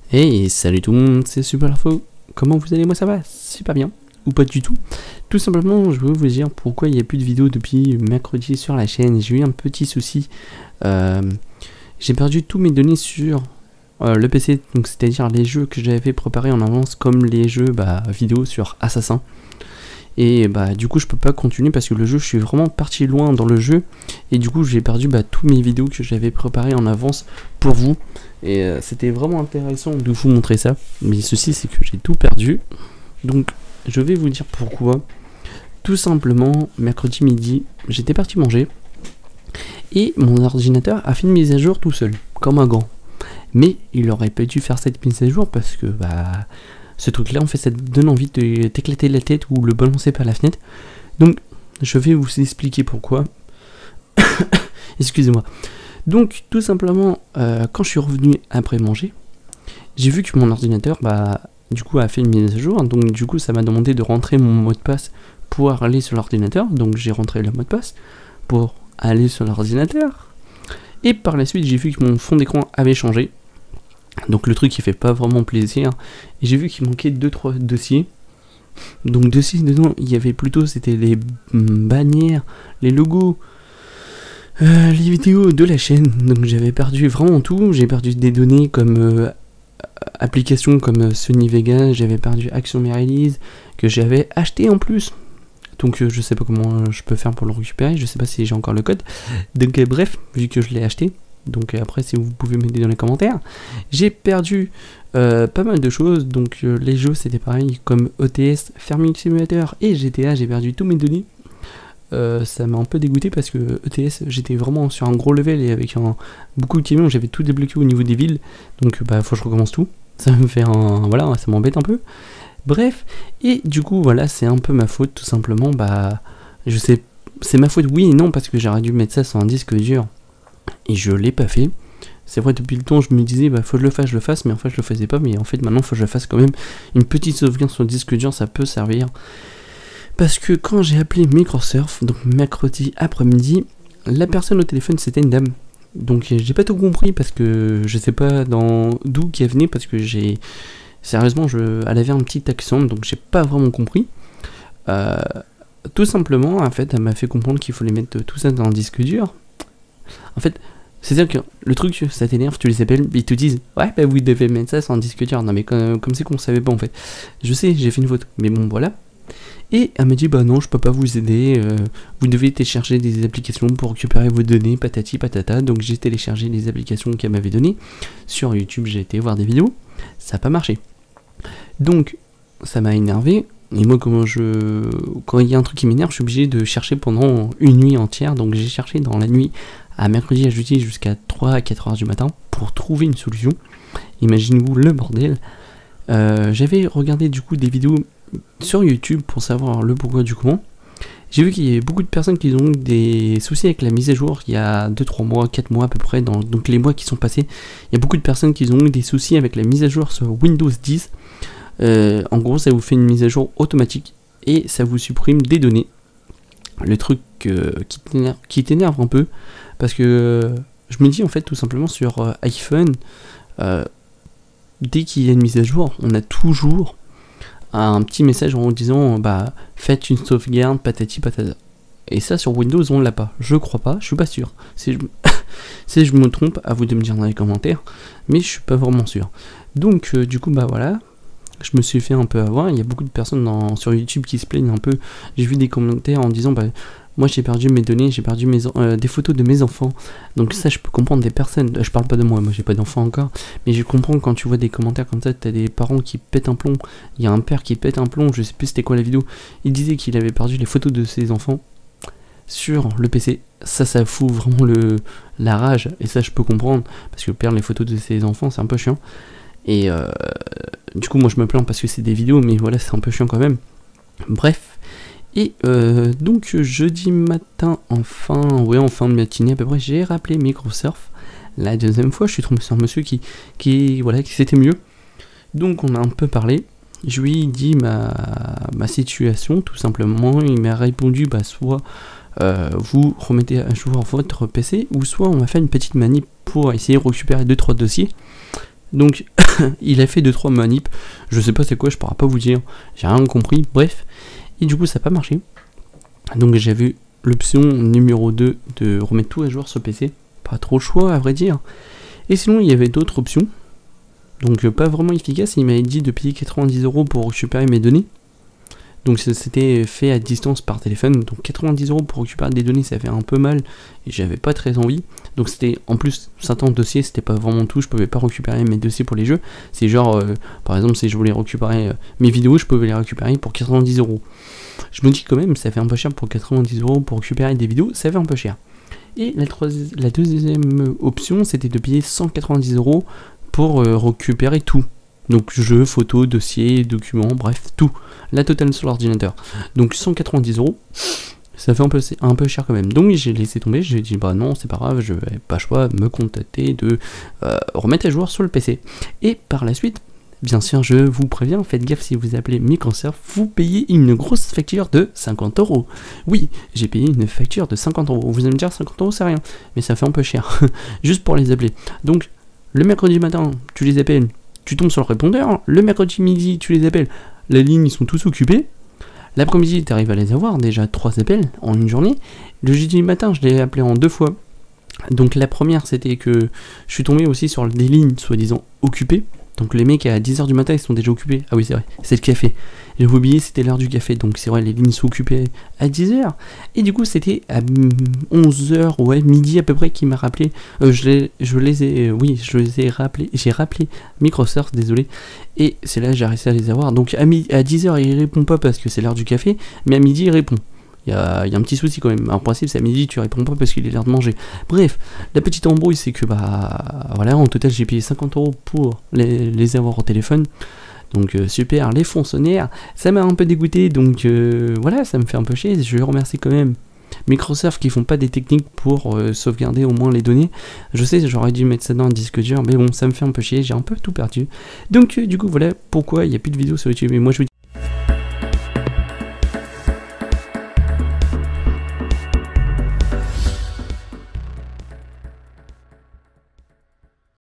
Hey, salut tout le monde, c'est Super Info. Comment vous allez? Moi ça va super bien, ou pas du tout. Tout simplement, je veux vous dire pourquoi il n'y a plus de vidéos depuis mercredi sur la chaîne. J'ai eu un petit souci. J'ai perdu tous mes données sur le PC, donc c'est-à-dire les jeux que j'avais préparés en avance, comme les jeux vidéo sur Assassin. Et du coup je peux pas continuer parce que le jeu, je suis vraiment parti loin dans le jeu. Et du coup j'ai perdu tous mes vidéos que j'avais préparées en avance pour vous. Et c'était vraiment intéressant de vous montrer ça. Mais ceci c'est que j'ai tout perdu. Donc je vais vous dire pourquoi. Tout simplement, mercredi midi, j'étais parti manger. Et mon ordinateur a fait une mise à jour tout seul, comme un gant. Mais il aurait pas dû faire cette mise à jour parce que ce truc là en fait ça te donne envie de t'éclater la tête ou le balancer par la fenêtre. Donc je vais vous expliquer pourquoi. Excusez-moi. Donc tout simplement quand je suis revenu après manger, j'ai vu que mon ordinateur du coup a fait une mise à jour. Donc du coup ça m'a demandé de rentrer mon mot de passe pour aller sur l'ordinateur. Donc j'ai rentré le mot de passe pour aller sur l'ordinateur. Et par la suite j'ai vu que mon fond d'écran avait changé. Donc le truc qui fait pas vraiment plaisir. Et j'ai vu qu'il manquait 2-3 dossiers. Donc dossiers dedans, il y avait plutôt, c'était les bannières, les logos, les vidéos de la chaîne. Donc j'avais perdu vraiment tout. J'ai perdu des données comme applications comme Sony Vegas. J'avais perdu Action Mirrorlise que j'avais acheté en plus. Donc je sais pas comment je peux faire pour le récupérer. Je sais pas si j'ai encore le code. Donc bref, vu que je l'ai acheté. Donc après si vous pouvez m'aider dans les commentaires. J'ai perdu pas mal de choses. Donc les jeux c'était pareil comme ETS, Farming Simulator et GTA. J'ai perdu tous mes données. Ça m'a un peu dégoûté parce que ETS j'étais vraiment sur un gros level et avec beaucoup de camions j'avais tout débloqué au niveau des villes. Donc faut que je recommence tout. Ça me fait voilà, ça m'embête un peu. Bref, et du coup voilà c'est un peu ma faute tout simplement. Je sais, c'est ma faute oui et non parce que j'aurais dû mettre ça sur un disque dur. Et je l'ai pas fait. C'est vrai depuis le temps je me disais faut que je le fasse, mais en fait je le faisais pas. Mais en fait maintenant faut que je fasse quand même une petite sauvegarde sur le disque dur, ça peut servir. Parce que quand j'ai appelé Microsurf, donc mercredi après-midi, la personne au téléphone c'était une dame. Donc j'ai pas tout compris parce que je sais pas d'où qu'elle venait parce que sérieusement elle avait un petit accent donc j'ai pas vraiment compris. Tout simplement en fait elle m'a fait comprendre qu'il fallait mettre tout ça dans un disque dur. En fait, c'est-à-dire que le truc, ça t'énerve, tu les appelles, ils te disent ouais, vous devez mettre ça sur un disque dur. Non, mais comme c'est qu'on savait pas en fait. Je sais, j'ai fait une faute, mais bon, voilà. Et elle m'a dit non, je peux pas vous aider, vous devez télécharger des applications pour récupérer vos données, patati patata. Donc j'ai téléchargé les applications qu'elle m'avait données. Sur YouTube, j'ai été voir des vidéos, ça n'a pas marché. Donc, ça m'a énervé. Et moi, quand il y a un truc qui m'énerve, je suis obligé de chercher pendant une nuit entière. Donc j'ai cherché dans la nuit à mercredi à jeudi jusqu'à 3 à 4 heures du matin pour trouver une solution. Imaginez-vous le bordel. J'avais regardé du coup des vidéos sur YouTube pour savoir le pourquoi du comment. J'ai vu qu'il y avait beaucoup de personnes qui ont eu des soucis avec la mise à jour il y a 2-3 mois, 4 mois à peu près, donc les mois qui sont passés. Il y a beaucoup de personnes qui ont eu des soucis avec la mise à jour sur Windows 10. En gros ça vous fait une mise à jour automatique et ça vous supprime des données. Le truc qui t'énerve un peu parce que je me dis en fait tout simplement sur iPhone, dès qu'il y a une mise à jour on a toujours un petit message en disant faites une sauvegarde patati patata. Et ça sur Windows on l'a pas, je crois pas, je suis pas sûr. Si je me trompe, à vous de me dire dans les commentaires, mais je suis pas vraiment sûr. Donc du coup voilà, je me suis fait un peu avoir. Il y a beaucoup de personnes sur YouTube qui se plaignent un peu. J'ai vu des commentaires en disant moi j'ai perdu mes données, j'ai perdu des photos de mes enfants. Donc ça je peux comprendre des personnes, je parle pas de moi j'ai pas d'enfants encore, mais je comprends quand tu vois des commentaires comme ça, t'as des parents qui pètent un plomb. Il y a un père qui pète un plomb, je sais plus c'était quoi la vidéo, il disait qu'il avait perdu les photos de ses enfants sur le PC. Ça fout vraiment la rage, et ça je peux comprendre, parce que perdre les photos de ses enfants c'est un peu chiant. Et du coup moi je me plains parce que c'est des vidéos, mais voilà c'est un peu chiant quand même. Bref. Et donc jeudi matin en fin de matinée à peu près, j'ai rappelé Microsurf. La deuxième fois je suis tombé sur un monsieur qui c'était mieux. Donc on a un peu parlé. Je lui ai dit ma situation tout simplement. Il m'a répondu soit vous remettez à jour votre PC, ou soit on va faire une petite manip pour essayer de récupérer 2-3 dossiers. Donc il a fait 2-3 manips, je sais pas c'est quoi, je pourrais pas vous dire, j'ai rien compris, bref, et du coup ça n'a pas marché. Donc j'ai vu l'option numéro 2 de remettre tout à jour sur PC, pas trop le choix à vrai dire. Et sinon il y avait d'autres options, donc pas vraiment efficaces, il m'avait dit de payer 90 € pour récupérer mes données. Donc c'était fait à distance par téléphone, donc 90 € pour récupérer des données, ça fait un peu mal, et j'avais pas très envie. Donc c'était, en plus, certains dossiers, c'était pas vraiment tout, je pouvais pas récupérer mes dossiers pour les jeux. C'est genre, par exemple, si je voulais récupérer mes vidéos, je pouvais les récupérer pour 90 €. Je me dis quand même, ça fait un peu cher pour 90 € pour récupérer des vidéos, ça fait un peu cher. Et la deuxième option, c'était de payer 190 € pour récupérer tout. Donc jeux, photos, dossiers, documents, bref, tout. La totale sur l'ordinateur. Donc 190 €, ça fait un peu cher quand même. Donc j'ai laissé tomber, j'ai dit bah non, c'est pas grave, je vais pas choix me contacter de remettre à jour sur le PC. Et par la suite, bien sûr, je vous préviens, faites gaffe si vous appelez Microsoft, vous payez une grosse facture de 50 €. Oui, j'ai payé une facture de 50 €. Vous allez me dire 50 € c'est rien, mais ça fait un peu cher, juste pour les appeler. Donc le mercredi matin, tu les appelles, tu tombes sur le répondeur, le mercredi midi, tu les appelles, les lignes ils sont tous occupés, l'après-midi tu arrives à les avoir, déjà 3 appels en une journée, le jeudi matin je l'ai appelé en 2 fois, donc la première c'était que je suis tombé aussi sur des lignes soi-disant occupées, donc les mecs à 10 h du matin ils sont déjà occupés, ah oui c'est vrai, c'est le café, et j'avais oublié c'était l'heure du café, donc c'est vrai les lignes sont occupées à 10 h, et du coup c'était à 11 h, ouais midi à peu près qui m'a rappelé, j'ai rappelé Microsoft, désolé, et c'est là que j'ai réussi à les avoir, donc à 10 h il répond pas parce que c'est l'heure du café, mais à midi il répond. Il y a un petit souci quand même. En principe, c'est à midi, tu réponds pas parce qu'il est l'heure de manger. Bref, la petite embrouille, c'est que bah voilà, en total, j'ai payé 50 € pour les avoir au téléphone. Donc super, les fonctionnaires, ça m'a un peu dégoûté. Donc voilà, ça me fait un peu chier. Je remercie quand même Microsoft qui font pas des techniques pour sauvegarder au moins les données. Je sais, j'aurais dû mettre ça dans un disque dur, mais bon, ça me fait un peu chier. J'ai un peu tout perdu. Donc du coup, voilà pourquoi il n'y a plus de vidéos sur YouTube. Et moi, je vous dis